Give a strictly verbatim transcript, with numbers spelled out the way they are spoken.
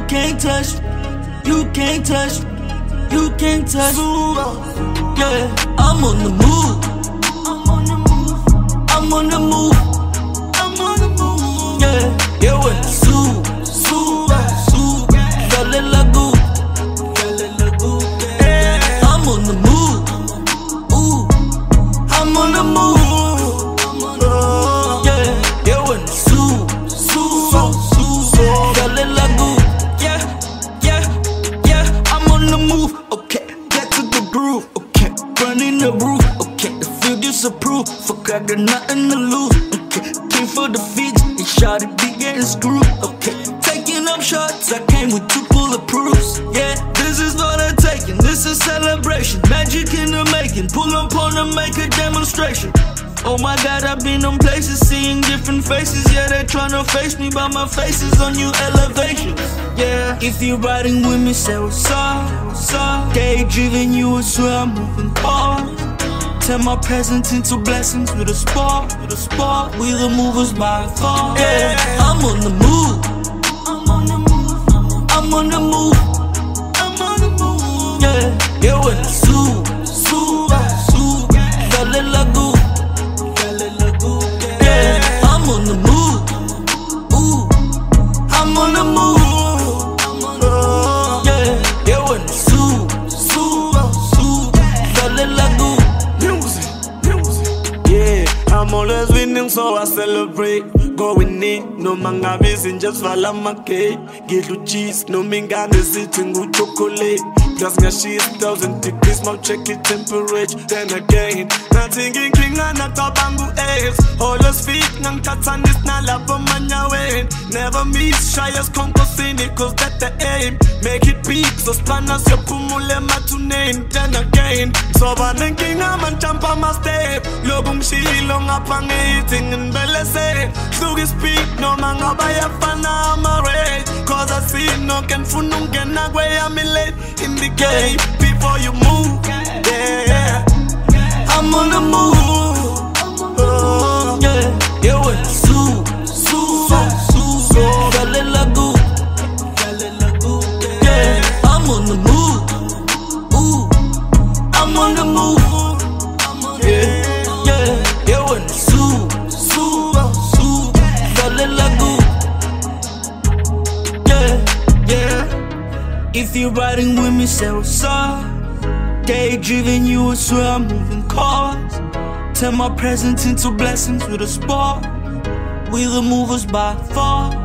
can't touch me. You can't touch me. You can't touch me. Yeah, I'm on the move. I'm on the move. I'm on the move. I'm on the move. Yeah, yeah, when the soup, soup, soup, Valley Lagoon, Valley Lagoon. Yeah, I'm on the move. Ooh, I'm on the move. Yeah, yeah, when the soup, soup, soup, Valley Lagoon. Yeah, yeah, yeah, I'm on the move. Okay, get to the groove. Okay, burning the roof. Okay, the field disapprove. Fuck, I got nothing to lose. Okay, came for the feet. It shot it, be getting screwed. Okay, taking up shots. I came with two bulletproofs. Yeah, this is what I'm taking. This is celebration. Magic in the making. Pull up on them, make a demonstration. Oh my God, I've been on places, seeing different faces. Yeah, they're tryna face me, but my face is on new elevation. Yeah, if you're riding with me, say what's up, what's up. Day-driven, you would swear I'm moving hard. Turn my presence into blessings with a spark, with a spark. We the movers by far. Yeah, I'm on the move. I'm on the move. I'm on the move. I'm on the move. Yeah, yeah, when the soup, soup, soup, Valley Lagoon. Yeah, I'm on the move. Ooh, I'm on the move. Yeah, yeah, when the soup, soup, soup, Valley Lagoon. Yeah, I'm always winning, so I celebrate. Going in, no manga busy, just follow my cake. Get you cheese, no minga sitting with chocolate. Plus my she's thousand degrees, now check it temperature. Then again, nothing in king and not a bamboo eggs. All those feet, nang tatan is na lava manya way. Never miss, shy as concorsini, cause that's the aim. Make it peak, so stand as your pumule matunain. Then again, so banning king I'm and jump on my step. Lobum she long up and eating and belly say. Sugi speak, no man go buy a fan, I'm a raid. Cause I see no can funum can not way I'm late in the game. Before you move, yeah, I'm on the move. Oh, yeah, yeah, when the soup, soup, soup, Valley Lagoon, Valley Lagoon. Yeah, I'm on the move. Ooh, I'm on the move. Yeah, yeah, yeah, when the soup, soup, soup, Valley Lagoon. Yeah, yeah. If you're riding with me, say what's up. Day-driven, you would swear I'm moving cars. Turn my presence into blessings with a spark. We the movers by far.